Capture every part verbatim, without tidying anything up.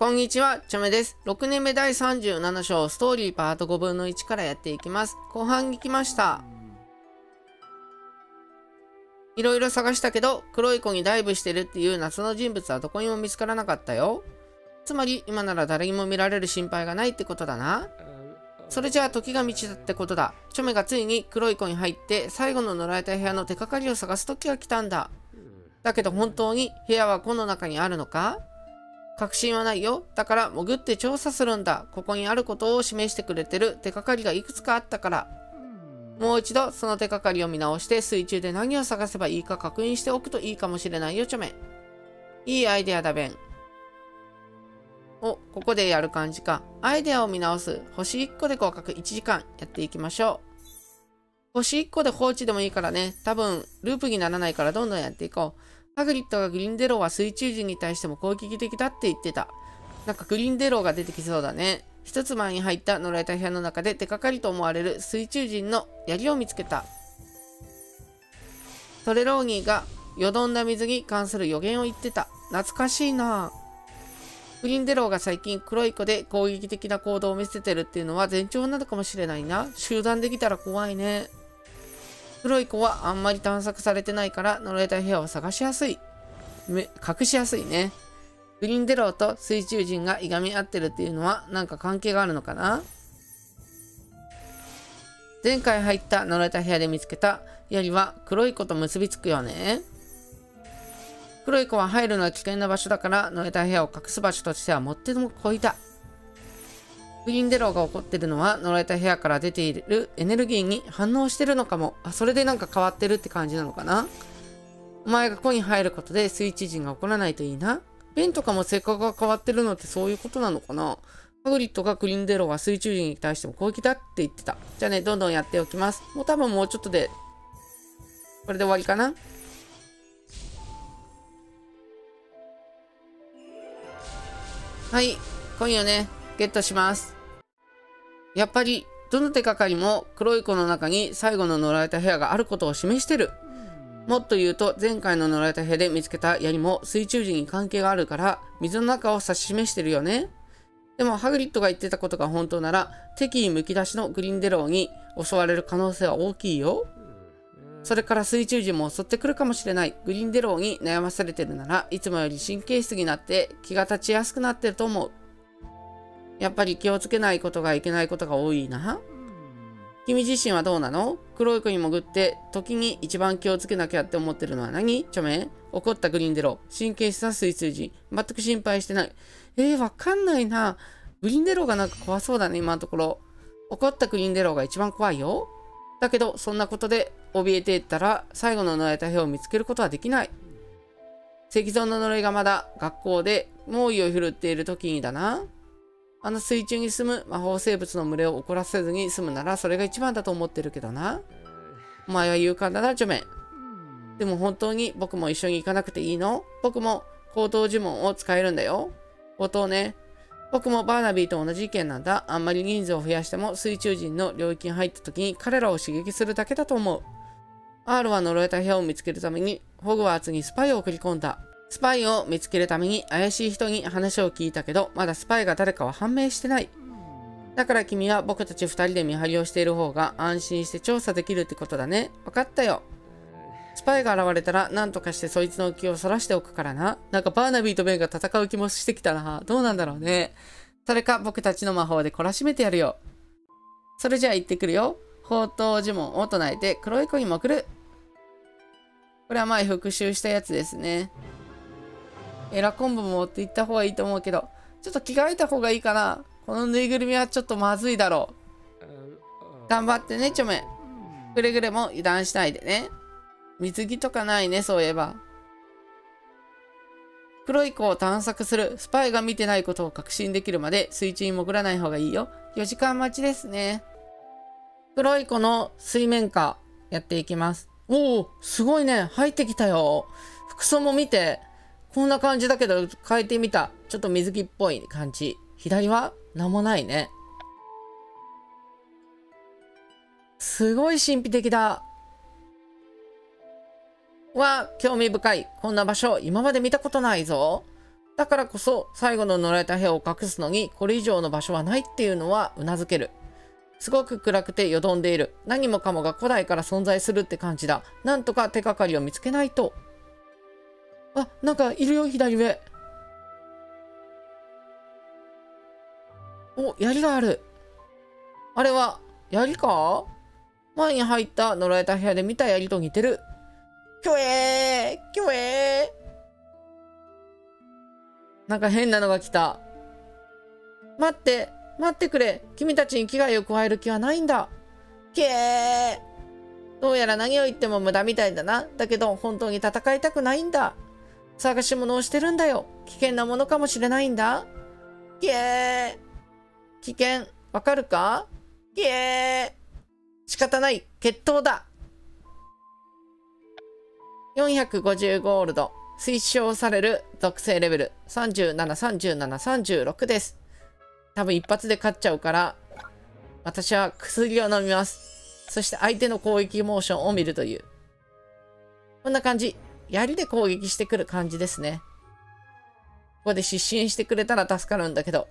こんにちは、ちょめです。ろくねんめだいさんじゅうなな章ストーリーパートごぶんのいちからやっていきます。後半に来ました。いろいろ探したけど、黒い子にダイブしてるっていう謎の人物はどこにも見つからなかったよ。つまり、今なら誰にも見られる心配がないってことだな。それじゃあ時が満ちたってことだ。チョメがついに黒い子に入って、最後の乗られた部屋の手がかりを探す時が来たんだ。だけど本当に部屋はこの中にあるのか？確信はないよ。だから潜って調査するんだ。ここにあることを示してくれてる手がかりがいくつかあったから。もう一度その手がかりを見直して水中で何を探せばいいか確認しておくといいかもしれないよ、チョメ。いいアイデアだべん。お、ここでやる感じか。アイデアを見直す。星いっこで合格いちじかんやっていきましょう。星いっこで放置でもいいからね。多分ループにならないからどんどんやっていこう。ハグリッドがグリンデローは水中人に対しても攻撃的だって言ってた。なんかグリンデローが出てきそうだね。一つ前に入った乗られた部屋の中で手がかりと思われる水中人の槍を見つけた。トレローニーがよどんだ水に関する予言を言ってた。懐かしいな。グリンデローが最近黒い子で攻撃的な行動を見せてるっていうのは前兆なのかもしれないな。集団できたら怖いね。黒い子はあんまり探索されてないから乗られた部屋を探しやすい。め隠しやすいね。グリンデローと水中人がいがみ合ってるっていうのはなんか関係があるのかな？前回入った乗られた部屋で見つけた槍は黒い子と結びつくよね。黒い子は入るのは危険な場所だから乗られた部屋を隠す場所としてはもってもこいだ。グリンデローが怒ってるのは乗られた部屋から出ているエネルギーに反応してるのかも。あ、それでなんか変わってるって感じなのかな。お前が子に入ることで水中人が起こらないといいな。ベンとかも性格が変わってるのってそういうことなのかな。ハグリッドがグリンデローは水中人に対しても攻撃だって言ってた。じゃあね、どんどんやっておきます。もう多分もうちょっとで、これで終わりかな。はい、今夜ね、ゲットします。やっぱり、どの手がかりも黒い子の中に最後の乗られた部屋があることを示してる。もっと言うと、前回の乗られた部屋で見つけた槍も水中人に関係があるから、水の中を指し示してるよね。でも、ハグリッドが言ってたことが本当なら、敵意むき出しのグリンデローに襲われる可能性は大きいよ。それから水中人も襲ってくるかもしれない。グリンデローに悩まされてるなら、いつもより神経質になって気が立ちやすくなってると思う。やっぱり気をつけないことがいけないことが多いな。君自身はどうなの？黒い子に潜って時に一番気をつけなきゃって思ってるのは何？チョメ？怒ったグリンデロー。神経質な水中人。全く心配してない。えー、わかんないな。グリンデローがなんか怖そうだね、今のところ。怒ったグリンデローが一番怖いよ。だけど、そんなことで怯えていったら最後の乗られた部屋を見つけることはできない。石像の呪いがまだ学校で猛威を振るっている時にだな。あの水中に住む魔法生物の群れを怒らせずに済むならそれが一番だと思ってるけどな。お前は勇敢だな、チョメ。でも本当に僕も一緒に行かなくていいの？僕も口頭呪文を使えるんだよ。口頭ね。僕もバーナビーと同じ意見なんだ。あんまり人数を増やしても水中人の領域に入った時に彼らを刺激するだけだと思う。R は呪われた部屋を見つけるためにホグワーツにスパイを送り込んだ。スパイを見つけるために怪しい人に話を聞いたけど、まだスパイが誰かは判明してない。だから君は僕たち二人で見張りをしている方が安心して調査できるってことだね。わかったよ。スパイが現れたら何とかしてそいつの気をそらしておくからな。なんかバーナビーとベンが戦う気もしてきたな。どうなんだろうね。それか僕たちの魔法で懲らしめてやるよ。それじゃあ行ってくるよ。宝刀呪文を唱えて黒い子に潜る。これは前復習したやつですね。エラ昆布も持って行った方がいいと思うけど、ちょっと着替えた方がいいかな。このぬいぐるみはちょっとまずいだろう。頑張ってね、チョメ。くれぐれも油断しないでね。水着とかないね、そういえば。黒い子を探索する。スパイが見てないことを確信できるまで水中に潜らない方がいいよ。よじかん待ちですね。黒い子の水面下やっていきます。おお、すごいね。入ってきたよ。服装も見て。こんな感じだけど変えてみた。ちょっと水着っぽい感じ。左は何もないね。すごい神秘的だ。わあ、興味深い。こんな場所今まで見たことないぞ。 だからこそ最後の乗られた部屋を隠すのにこれ以上の場所はないっていうのはうなずける。すごく暗くてよどんでいる。何もかもが古代から存在するって感じだ。なんとか手がかりを見つけないと。あ、なんかいるよ、左上。お、槍がある。あれは、槍か？前に入った乗られた部屋で見た槍と似てる。キョエーキョエーなんか変なのが来た。待って、待ってくれ。君たちに危害を加える気はないんだ。けー。どうやら何を言っても無駄みたいだな。だけど本当に戦いたくないんだ。探し物をしてるんだよ。危険なものかもしれないんだ。けー。危険、わかるか？けー。仕方ない。決闘だ。よんひゃくごじゅうゴールド。推奨される属性レベルさんじゅうなな、さんじゅうなな、さんじゅうろくです。多分一発で勝っちゃうから、私は薬を飲みます。そして相手の攻撃モーションを見るという。こんな感じ。槍で攻撃してくる感じですね。ここで失神してくれたら助かるんだけど。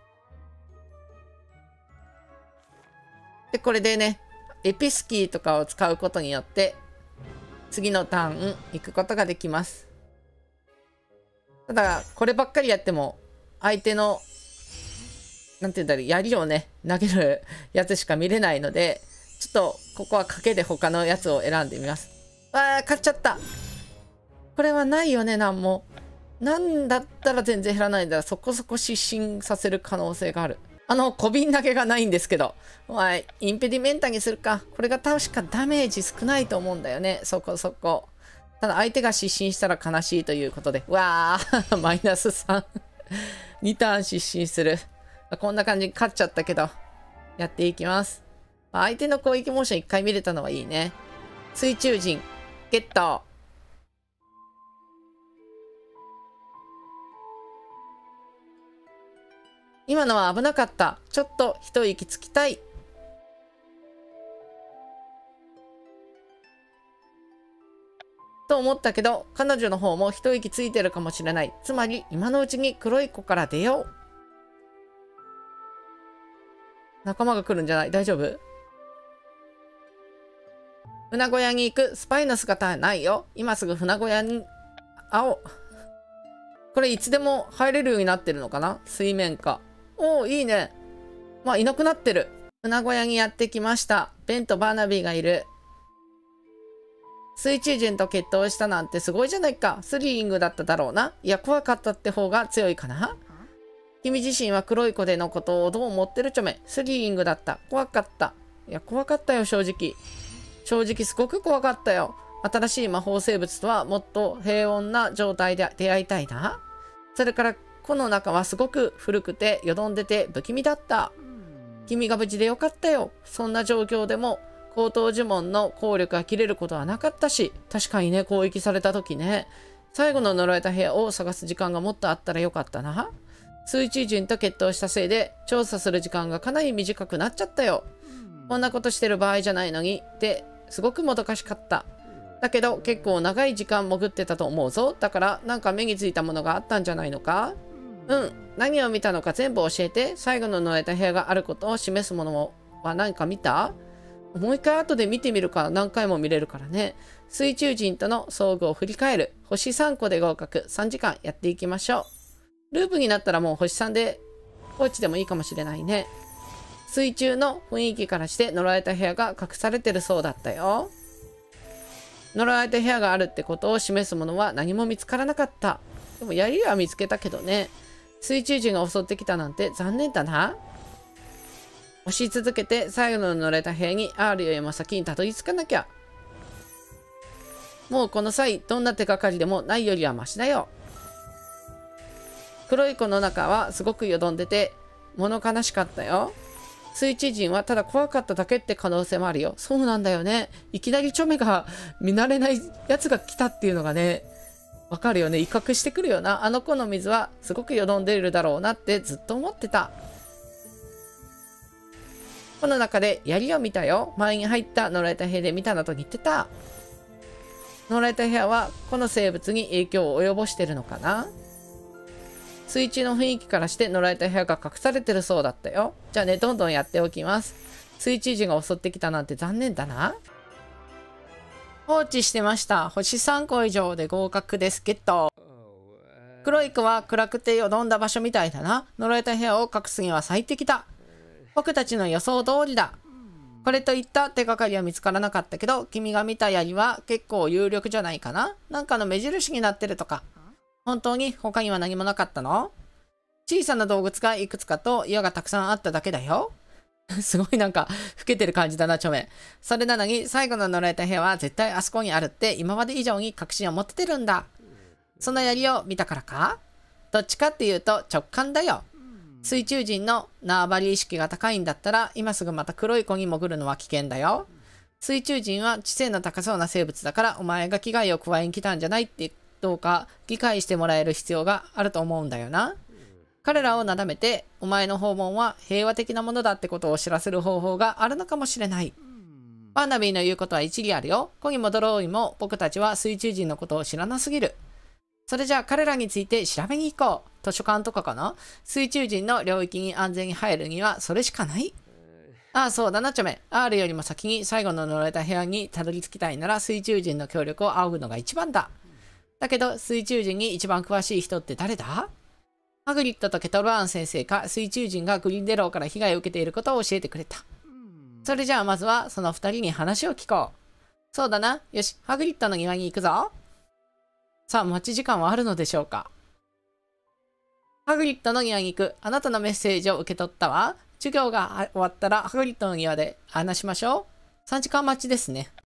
で、これでね、エピスキーとかを使うことによって、次のターン行くことができます。ただ、こればっかりやっても、相手の、なんて言うんだろう、槍をね、投げるやつしか見れないので、ちょっと、ここは賭けで他のやつを選んでみます。ああ、勝っちゃった。これはないよね、なんも。なんだったら全然減らないんだら、そこそこ失神させる可能性がある。あの、小瓶投げがないんですけど。はい、インペディメンタにするか。これが確かダメージ少ないと思うんだよね、そこそこ。ただ相手が失神したら悲しいということで。うわー、マイナスさん。にターン失神する。こんな感じに勝っちゃったけど、やっていきます。相手の攻撃モーションいっかい見れたのはいいね。水中人、ゲット。今のは危なかった。ちょっと一息つきたい。と思ったけど、彼女の方も一息ついてるかもしれない。つまり、今のうちに黒い子から出よう。仲間が来るんじゃない？大丈夫？船小屋に行く。スパイの姿はないよ。今すぐ船小屋に、青。これいつでも入れるようになってるのかな？水面下。おお、いいね。まあ、いなくなってる。船小屋にやってきました。ベンとバーナビーがいる。水中人と決闘したなんてすごいじゃないか。スリリングだっただろうな。いや、怖かったって方が強いかな。君自身は黒い子でのことをどう思ってるちょめ。スリリングだった。怖かった。いや、怖かったよ、正直。正直すごく怖かったよ。新しい魔法生物とはもっと平穏な状態で出会いたいな。それから、この中はすごく古くてよどんでて不気味だった。君が無事でよかったよ。そんな状況でも、口頭呪文の効力が切れることはなかったし、確かにね、攻撃された時ね、最後の呪われた部屋を探す時間がもっとあったらよかったな。水中人と決闘したせいで、調査する時間がかなり短くなっちゃったよ。こんなことしてる場合じゃないのに、ってすごくもどかしかった。だけど結構長い時間潜ってたと思うぞ。だからなんか目についたものがあったんじゃないのか？うん。何を見たのか全部教えて。最後の呪われた部屋があることを示すものは何か見た？もう一回後で見てみるから何回も見れるからね。水中人との遭遇を振り返る。星さんこで合格。さんじかんやっていきましょう。ループになったらもう星さんで放置でもいいかもしれないね。水中の雰囲気からして呪われた部屋が隠されてるそうだったよ。呪われた部屋があるってことを示すものは何も見つからなかった。でも槍は見つけたけどね。水中人が襲ってきたなんて残念だな。押し続けて最後の呪われた部屋に R よりも先にたどり着かなきゃ。もうこの際どんな手がかりでもないよりはマシだよ。黒い子の中はすごくよどんでて物悲しかったよ。水中人はただ怖かっただけって可能性もあるよ。そうなんだよね。いきなりチョメが見慣れないやつが来たっていうのがね、わかるよね。威嚇してくるよな。あの子の水はすごくよどんでいるだろうなってずっと思ってた。この中で槍を見たよ。前に入った呪われた部屋で見たなと言ってた。呪われた部屋はこの生物に影響を及ぼしてるのかな。 水中の雰囲気からして乗られた部屋が隠されてるそうだったよ。じゃあね、どんどんやっておきます。水中人が襲ってきたなんて残念だな。放置してました。星さんこ以上で合格です。ゲット。黒い子は暗くてよどんだ場所みたいだな。乗られた部屋を隠すには最適だ。僕たちの予想通りだ。これといった手がかりは見つからなかったけど、君が見た槍は結構有力じゃないかな。なんかの目印になってるとか。本当に他には何もなかったの？小さな動物がいくつかと岩がたくさんあっただけだよ。すごいなんか老けてる感じだな、チョメ。それなのに最後の乗られた部屋は絶対あそこにあるって今まで以上に確信を持っててるんだ。その槍を見たからか？どっちかっていうと直感だよ。水中人の縄張り意識が高いんだったら今すぐまた黒い子に潜るのは危険だよ。水中人は知性の高そうな生物だからお前が危害を加えに来たんじゃないってどうか理解してもらえる必要があると思うんだよな。彼らをなだめてお前の訪問は平和的なものだってことを知らせる方法があるのかもしれない。バーナビーの言うことは一理あるよ。子に戻ろうにも僕たちは水中人のことを知らなすぎる。それじゃあ彼らについて調べに行こう。図書館とかかな？水中人の領域に安全に入るにはそれしかない。ああ、そうだな、チョメ。R よりも先に最後の乗られた部屋にたどり着きたいなら水中人の協力を仰ぐのが一番だ。だけど水中人に一番詳しい人って誰だ？ハグリッドとケトルアン先生か水中人がグリンデローから被害を受けていることを教えてくれた。それじゃあまずはその二人に話を聞こう。そうだな。よし、ハグリッドの庭に行くぞ。さあ、待ち時間はあるのでしょうか。ハグリッドの庭に行く。あなたのメッセージを受け取ったわ。授業が終わったらハグリッドの庭で話しましょう。さんじかん待ちですね。